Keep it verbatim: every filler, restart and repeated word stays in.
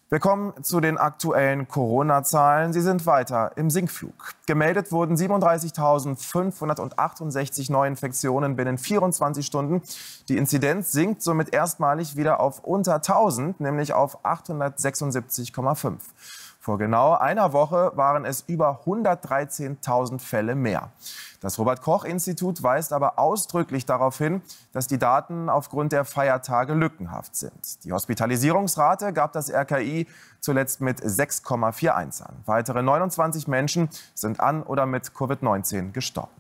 Wir kommen zu den aktuellen Corona-Zahlen. Sie sind weiter im Sinkflug. Gemeldet wurden siebenunddreißigtausendfünfhundertachtundsechzig Neuinfektionen binnen vierundzwanzig Stunden. Die Inzidenz sinkt somit erstmalig wieder auf unter tausend, nämlich auf achthundertsechsundsiebzig Komma fünf. Vor genau einer Woche waren es über hundertdreizehntausend Fälle mehr. Das Robert-Koch-Institut weist aber ausdrücklich darauf hin, dass die Daten aufgrund der Feiertage lückenhaft sind. Die Hospitalisierungsrate gab das R K I zuletzt mit sechs Komma einundvierzig an. Weitere neunundzwanzig Menschen sind an oder mit Covid neunzehn gestorben.